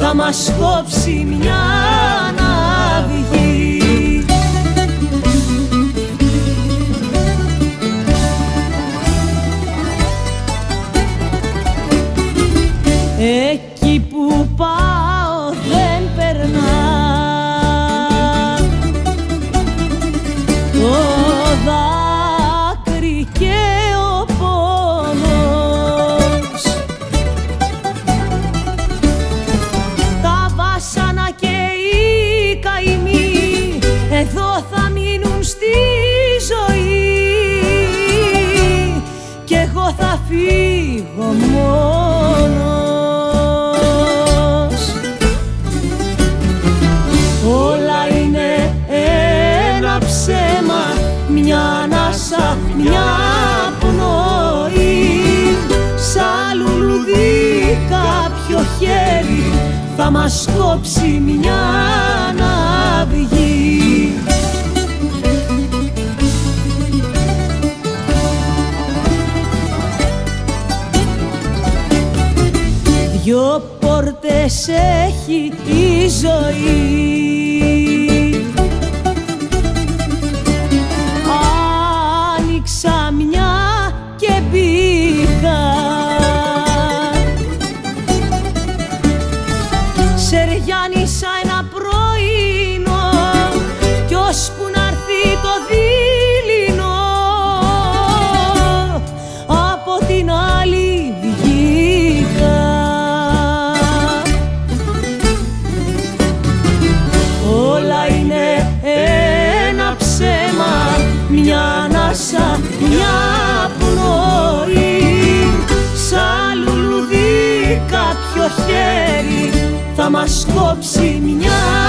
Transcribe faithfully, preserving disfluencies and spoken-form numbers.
θα μας κόψει μια αυγή. Εκεί που πάω δεν περνά το δάκρυ και ο πόνος. Τα βάσανα και οι καημοί εδώ θα μείνουν στη ζωή κι εγώ θα φύγω μόνος. Όλα είναι ένα ψέμα, μια ανάσα, μια πνοή. Σαν λουλουδί κάποιο χέρι θα μας κόψει μια αυγή. Δυο πόρτες έχει η ζωή, άνοιξα μια και μπήκα. Σεριάνισα ένα πρωινό κι ώσπου να'ρθεί το δειλινό από την άλλη βγήκα. Όλα είναι ένα ψέμα, μια ανάσα, μια πνοή. Σαν λουλουδί κάποιο χέρι θα μας κόψει μια